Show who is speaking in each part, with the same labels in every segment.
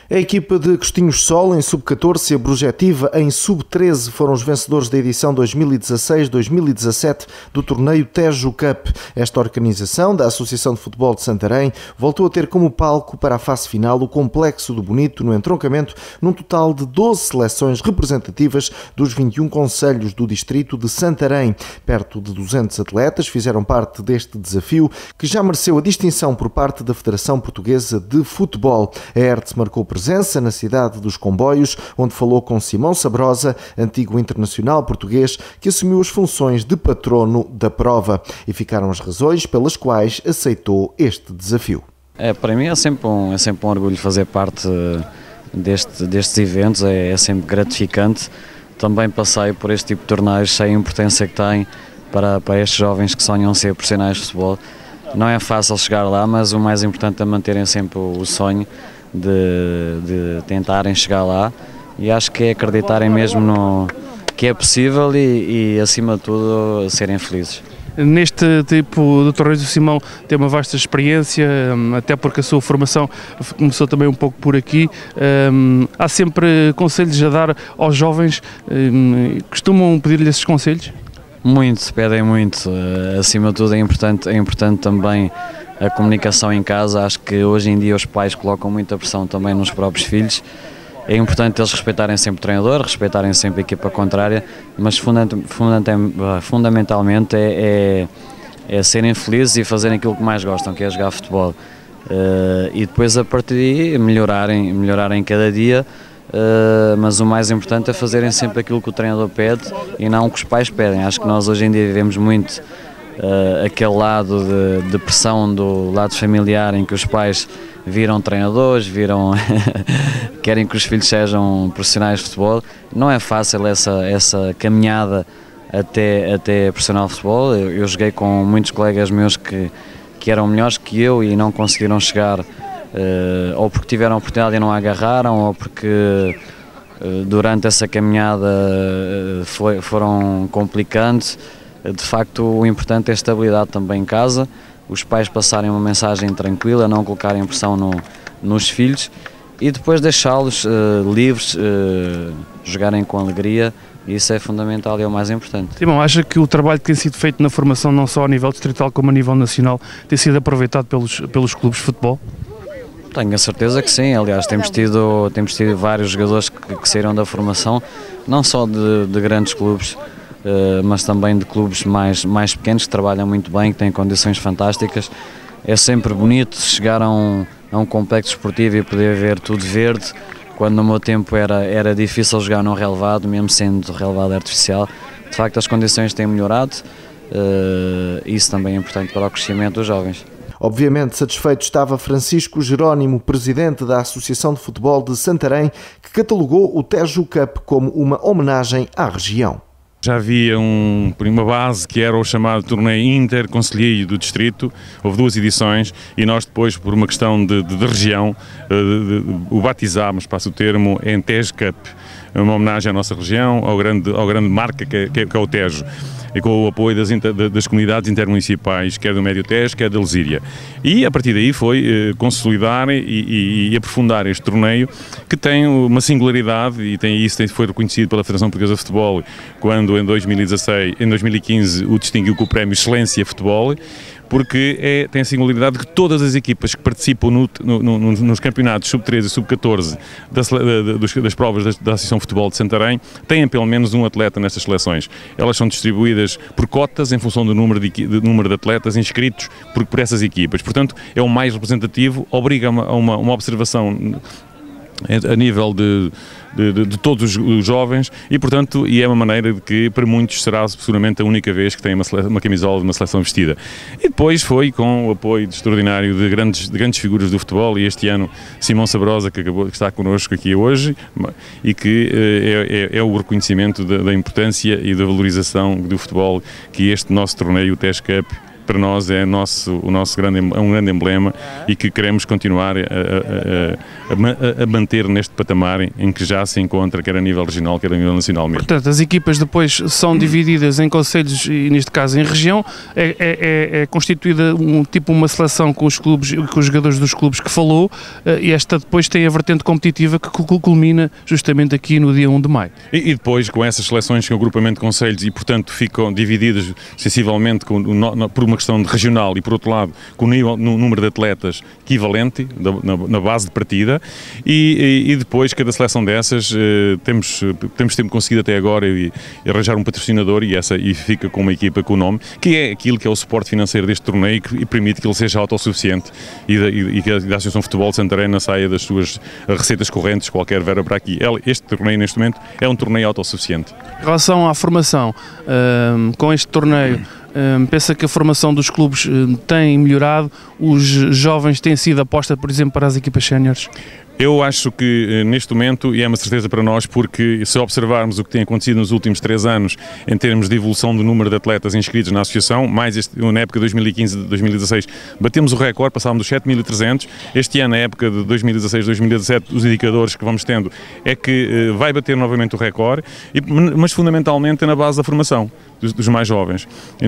Speaker 1: A equipa de Costinhos Sol em sub-14 e a Brujetiva em sub-13 foram os vencedores da edição 2016-2017 do torneio Tejo Cup. Esta organização da Associação de Futebol de Santarém voltou a ter como palco para a fase final o Complexo do Bonito, no entroncamento, num total de 12 seleções representativas dos 21 concelhos do distrito de Santarém. Perto de 200 atletas fizeram parte deste desafio, que já mereceu a distinção por parte da Federação Portuguesa de Futebol. A Hertz marcou presença na cidade dos Comboios, onde falou com Simão Sabrosa, antigo internacional português, que assumiu as funções de patrono da prova, e ficaram as razões pelas quais aceitou este desafio.
Speaker 2: Para mim é sempre um orgulho fazer parte destes eventos, é sempre gratificante. Também passei por este tipo de torneios, sei a importância que tem para estes jovens que sonham ser profissionais de futebol. Não é fácil chegar lá, mas o mais importante é manterem sempre o sonho de tentarem chegar lá, e acho que é acreditarem mesmo no que é possível e acima de tudo serem felizes.
Speaker 3: Neste tipo de torneios, o Simão tem uma vasta experiência, até porque a sua formação começou também um pouco por aqui. Há sempre conselhos a dar aos jovens, costumam pedir-lhe esses conselhos?
Speaker 2: Muito, pedem muito, acima de tudo é importante também a comunicação em casa. Acho que hoje em dia os pais colocam muita pressão também nos próprios filhos. É importante eles respeitarem sempre o treinador, respeitarem sempre a equipa contrária, mas fundamentalmente é serem felizes e fazerem aquilo que mais gostam, que é jogar futebol. E depois a partir daí melhorarem cada dia, mas o mais importante é fazerem sempre aquilo que o treinador pede e não o que os pais pedem. Acho que nós hoje em dia vivemos muito aquele lado de pressão do lado familiar, em que os pais viram treinadores, querem que os filhos sejam profissionais de futebol. Não é fácil essa caminhada até profissional de futebol. Eu joguei com muitos colegas meus que eram melhores que eu e não conseguiram chegar, ou porque tiveram a oportunidade e não a agarraram, ou porque durante essa caminhada foram complicantes. De facto, o importante é a estabilidade também em casa, os pais passarem uma mensagem tranquila, não colocarem pressão nos filhos e depois deixá-los livres, jogarem com alegria. Isso é fundamental e é o mais importante.
Speaker 3: Simão, acha que o trabalho que tem sido feito na formação, não só a nível distrital como a nível nacional, tem sido aproveitado pelos clubes de futebol?
Speaker 2: Tenho a certeza que sim. Aliás, temos tido vários jogadores que saíram da formação, não só de grandes clubes, mas também de clubes mais pequenos, que trabalham muito bem, que têm condições fantásticas. É sempre bonito chegar a um complexo esportivo e poder ver tudo verde, quando no meu tempo era difícil jogar num relevado, mesmo sendo relevado artificial. De facto, as condições têm melhorado, isso também é importante para o crescimento dos jovens.
Speaker 1: Obviamente satisfeito estava Francisco Jerónimo, presidente da Associação de Futebol de Santarém, que catalogou o Tejo Cup como uma homenagem à região.
Speaker 4: Já havia uma base que era o chamado torneio interconcelhio do distrito, houve 2 edições e nós depois, por uma questão de região, o batizámos, passo o termo, em Tejo Cup, uma homenagem à nossa região, ao grande marca que é o Tejo, e com o apoio das comunidades intermunicipais, quer do Médio Tejo, quer da Lesíria. E a partir daí foi consolidar e aprofundar este torneio, que tem uma singularidade, e foi reconhecido pela Federação Portuguesa de Futebol, quando em 2015 o distinguiu com o prémio Excelência Futebol, porque tem a singularidade que todas as equipas que participam nos campeonatos sub-13 e sub-14 das provas da Associação de Futebol de Santarém têm pelo menos um atleta nestas seleções. Elas são distribuídas por cotas em função do número de atletas inscritos por essas equipas. Portanto, é o mais representativo, obriga a uma observação a nível de todos os jovens e, portanto, é uma maneira de que para muitos será seguramente a única vez que tem uma camisola de uma seleção vestida. E depois foi com o apoio extraordinário de grandes figuras do futebol, e este ano Simão Sabrosa, que está connosco aqui hoje, e que é o reconhecimento da importância e da valorização do futebol que este nosso torneio, o Tejo Cup, para nós é um grande emblema e que queremos continuar a manter neste patamar em que já se encontra, quer a nível regional, quer a nível nacional mesmo.
Speaker 3: Portanto, as equipas depois são divididas em concelhos e, neste caso, em região. É constituída uma seleção com os clubes, com os jogadores dos clubes que falou, e esta depois tem a vertente competitiva que culmina justamente aqui no dia 1 de maio.
Speaker 4: E depois, com essas seleções, com o agrupamento de concelhos, e portanto ficam divididas sensivelmente por uma questão de regional e, por outro lado, com o número de atletas equivalente na base de partida, e depois cada seleção dessas temos sempre conseguido até agora arranjar um patrocinador e fica com uma equipa com o nome, que é aquilo que é o suporte financeiro deste torneio e permite que ele seja autossuficiente e que a Associação de Futebol de Santarém saia das suas receitas correntes, qualquer verba para aqui. Este torneio, neste momento, é um torneio autossuficiente.
Speaker 3: Em relação à formação, com este torneio, pensa que a formação dos clubes tem melhorado? Os jovens têm sido aposta, por exemplo, para as equipas séniores?
Speaker 4: Eu acho que neste momento, e é uma certeza para nós, porque se observarmos o que tem acontecido nos últimos 3 anos em termos de evolução do número de atletas inscritos na associação, mais na época de 2015-2016 batemos o recorde, passámos dos 7.300, este ano, na época de 2016-2017, os indicadores que vamos tendo é que vai bater novamente o recorde, mas fundamentalmente é na base da formação dos mais jovens.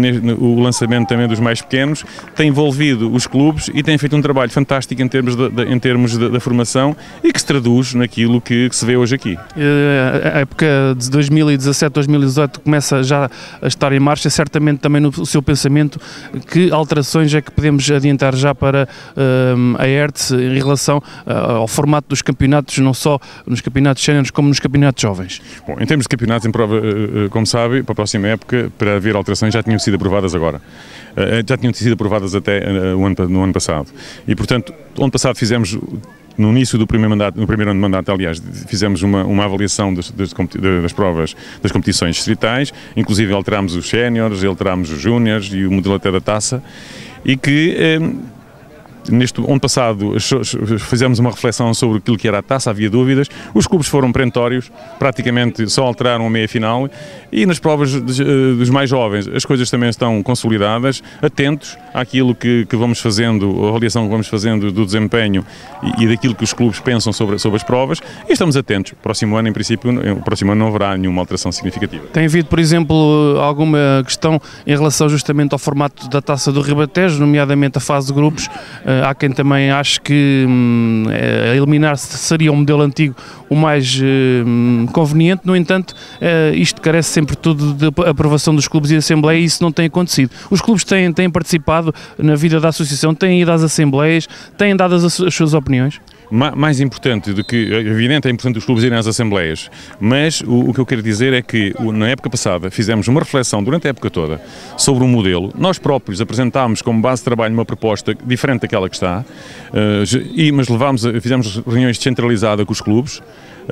Speaker 4: O lançamento também dos mais pequenos tem envolvido os clubes e tem feito um trabalho fantástico em termos da formação e que se traduz naquilo que se vê hoje aqui.
Speaker 3: A época de 2017-2018 começa já a estar em marcha, certamente também no seu pensamento, que alterações é que podemos adiantar já para a ERTS em relação ao formato dos campeonatos, não só nos campeonatos séniores como nos campeonatos jovens?
Speaker 4: Bom, em termos de campeonatos em prova, como sabe, para a próxima época, para haver alterações, já tinham sido aprovadas agora. Já tinham sido aprovadas até no ano passado. E, portanto, no ano passado fizemos, no início do primeiro ano de mandato, aliás, fizemos uma avaliação das provas, das competições distritais, inclusive alterámos os séniores, alterámos os júniores e o modelo até da taça, e que neste ano passado fizemos uma reflexão sobre aquilo que era a taça, havia dúvidas, os clubes foram perentórios, praticamente só alteraram a meia-final, e nas provas dos mais jovens as coisas também estão consolidadas, atentos àquilo que vamos fazendo, a avaliação que vamos fazendo do desempenho e daquilo que os clubes pensam sobre as provas, e estamos atentos. Próximo ano, em princípio, não haverá nenhuma alteração significativa.
Speaker 3: Tem havido, por exemplo, alguma questão em relação justamente ao formato da Taça do Ribatejo, nomeadamente a fase de grupos? Há quem também ache que eliminar-se seria um modelo antigo o mais conveniente. No entanto, isto carece sempre tudo de aprovação dos clubes e assembleia, e isso não tem acontecido. Os clubes têm participado na vida da associação, têm ido às assembleias, têm dado as suas opiniões?
Speaker 4: Mais importante do que, é evidente, é importante os clubes irem às assembleias, mas o que eu quero dizer é que na época passada fizemos uma reflexão durante a época toda sobre um modelo, nós próprios apresentámos como base de trabalho uma proposta diferente daquela que está, mas fizemos reuniões descentralizadas com os clubes,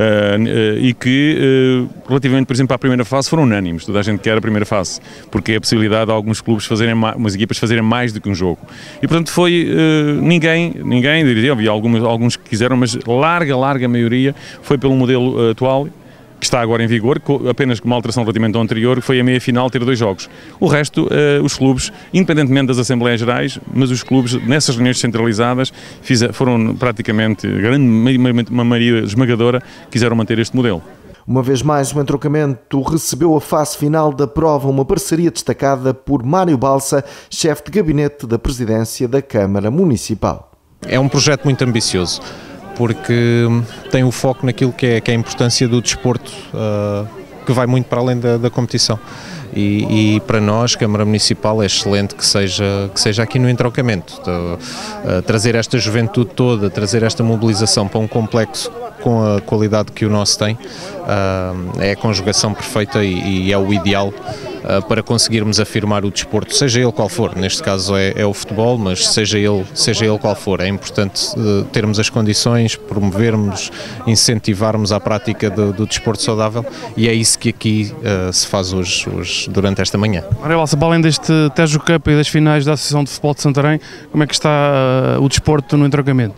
Speaker 4: e que relativamente, por exemplo, à primeira fase foram unânimes, toda a gente quer a primeira fase, porque é a possibilidade de alguns clubes umas equipas fazerem mais do que um jogo, e portanto foi ninguém diria, havia alguns que quiseram, mas larga maioria foi pelo modelo atual, que está agora em vigor, apenas com uma alteração relativamente ao anterior, que foi a meia-final ter 2 jogos. O resto, os clubes, independentemente das Assembleias Gerais, mas os clubes, nessas reuniões centralizadas, foram praticamente, uma maioria esmagadora, quiseram manter este modelo.
Speaker 1: Uma vez mais, o entroncamento recebeu a fase final da prova, uma parceria destacada por Mário Balsa, chefe de gabinete da presidência da Câmara Municipal.
Speaker 5: É um projeto muito ambicioso, porque tem o foco naquilo que é a importância do desporto, que vai muito para além da competição. E para nós, Câmara Municipal, é excelente que seja aqui no entroncamento. Trazer esta juventude toda, trazer esta mobilização para um complexo com a qualidade que o nosso tem, é a conjugação perfeita e é o ideal para conseguirmos afirmar o desporto, seja ele qual for. Neste caso é o futebol, mas seja ele qual for. É importante termos as condições, promovermos, incentivarmos a prática do desporto saudável, e é isso que aqui se faz hoje durante esta manhã.
Speaker 3: Mário Balsa, para além deste Tejo Cup e das finais da Associação de Futebol de Santarém, como é que está o desporto no entroncamento?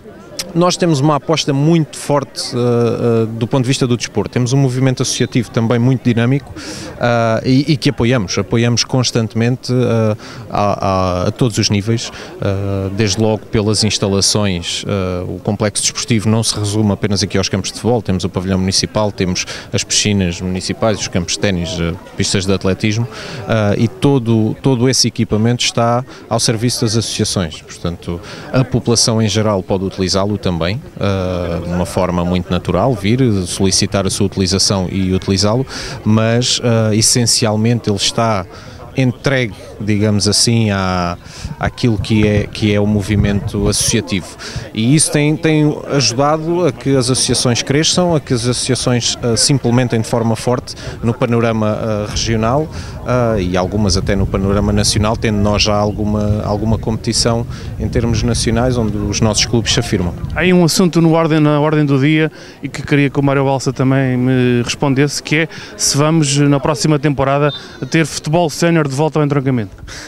Speaker 5: Nós temos uma aposta muito forte do ponto de vista do desporto. Temos um movimento associativo também muito dinâmico e que apoiamos constantemente a todos os níveis, desde logo pelas instalações. O complexo desportivo não se resume apenas aqui aos campos de futebol, temos o pavilhão municipal, temos as piscinas municipais, os campos de ténis, pistas de atletismo e todo esse equipamento está ao serviço das associações. Portanto, a população em geral pode utilizá-lo também, de uma forma muito natural, vir, solicitar a sua utilização e utilizá-lo, mas essencialmente ele está entregue, digamos assim, àquilo que é o movimento associativo. E isso tem ajudado a que as associações cresçam, a que as associações se implementem de forma forte no panorama regional e algumas até no panorama nacional, tendo nós já alguma competição em termos nacionais onde os nossos clubes se afirmam.
Speaker 3: Há aí um assunto na ordem do dia e que queria que o Mário Balsa também me respondesse, que é se vamos na próxima temporada ter futebol sénior de volta ao entroncamento.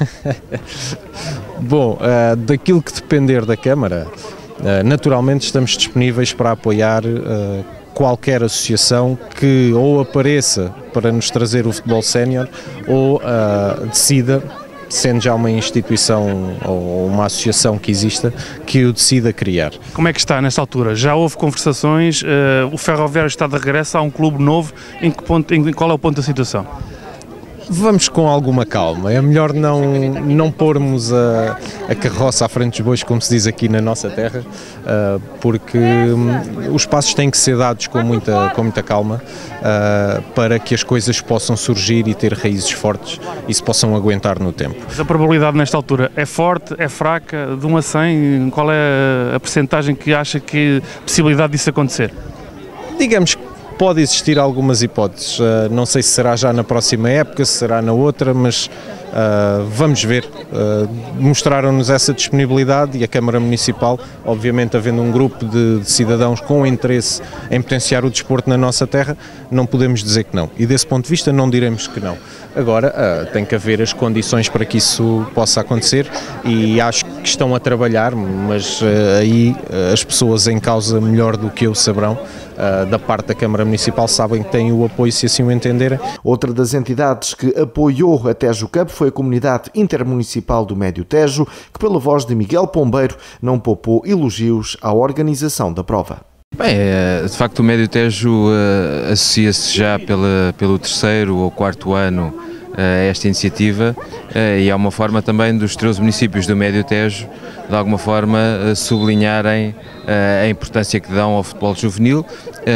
Speaker 5: Bom, daquilo que depender da Câmara, naturalmente estamos disponíveis para apoiar qualquer associação que ou apareça para nos trazer o futebol sénior ou decida, sendo já uma instituição ou uma associação que exista, que o decida criar.
Speaker 3: Como é que está nesta altura? Já houve conversações, o Ferroviário está de regresso, há um clube novo, qual é o ponto da situação?
Speaker 5: Vamos com alguma calma, é melhor não pormos a carroça à frente dos bois, como se diz aqui na nossa terra, porque os passos têm que ser dados com muita calma para que as coisas possam surgir e ter raízes fortes e se possam aguentar no tempo.
Speaker 3: Mas a probabilidade nesta altura é forte, é fraca, de 1 a 100, qual é a percentagem que acha que possibilidade disso acontecer?
Speaker 5: Digamos que pode existir algumas hipóteses, não sei se será já na próxima época, se será na outra, mas vamos ver. Mostraram-nos essa disponibilidade e a Câmara Municipal, obviamente havendo um grupo de cidadãos com interesse em potenciar o desporto na nossa terra, não podemos dizer que não. E desse ponto de vista não diremos que não. Agora tem que haver as condições para que isso possa acontecer e acho que estão a trabalhar, mas aí as pessoas em causa melhor do que eu saberão, da parte da Câmara Municipal, sabem que têm o apoio se assim o entenderem.
Speaker 1: Outra das entidades que apoiou a Tejo Cup foi a Comunidade Intermunicipal do Médio Tejo, que pela voz de Miguel Pombeiro não poupou elogios à organização da prova.
Speaker 6: Bem, de facto o Médio Tejo associa-se já pelo 3º ou 4º ano a esta iniciativa e é uma forma também dos 13 municípios do Médio Tejo de alguma forma sublinharem a importância que dão ao futebol juvenil,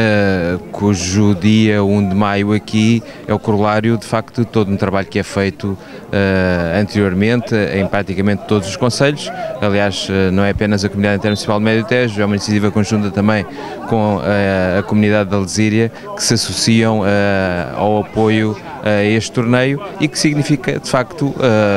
Speaker 6: cujo dia 1 de maio aqui é o corolário de facto de todo um trabalho que é feito anteriormente em praticamente todos os concelhos. Aliás, não é apenas a Comunidade Intermunicipal do Médio Tejo, é uma iniciativa conjunta também com a Comunidade da Lesíria, que se associam ao apoio a este torneio e que significa de facto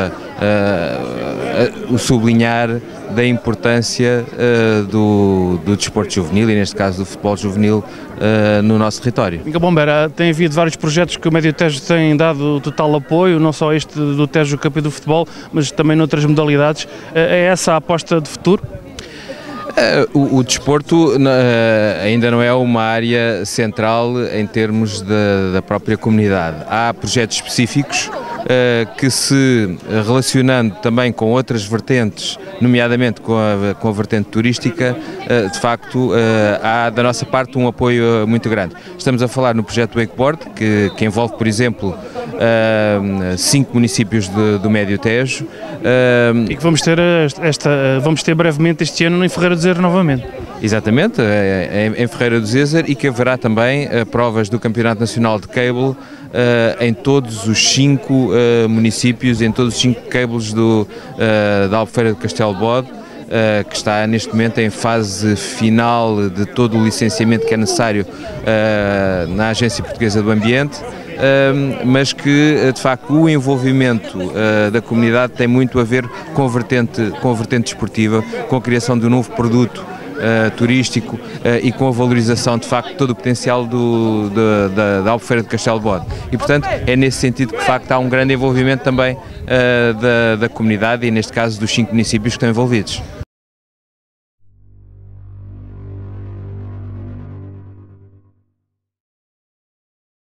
Speaker 6: o sublinhar da importância do desporto juvenil e neste caso do futebol juvenil no nosso território.
Speaker 3: Miguel Pombeiro, tem havido vários projetos que o Médio Tejo tem dado total apoio, não só este do Tejo Cup e do futebol, mas também noutras modalidades. É essa a aposta de futuro?
Speaker 6: O desporto ainda não é uma área central em termos da própria comunidade. Há projetos específicos que, se relacionando também com outras vertentes, nomeadamente com a vertente turística, de facto há da nossa parte um apoio muito grande. Estamos a falar no projeto Wakeboard, que envolve, por exemplo, 5 municípios do Médio Tejo.
Speaker 3: E que vamos ter brevemente este ano em Ferreira do Zezer novamente.
Speaker 6: Exatamente, em Ferreira do Zezer, e que haverá também provas do Campeonato Nacional de Cable em todos os 5 municípios, em todos os 5 cables da Albufeira de Castelo de Bode, que está neste momento em fase final de todo o licenciamento que é necessário na Agência Portuguesa do Ambiente. Mas que de facto o envolvimento da comunidade tem muito a ver com a vertente desportiva, com a criação de um novo produto turístico e com a valorização de facto de todo o potencial da Albufeira de Castelo de Bode. E portanto é nesse sentido que de facto há um grande envolvimento também da comunidade e neste caso dos 5 municípios que estão envolvidos.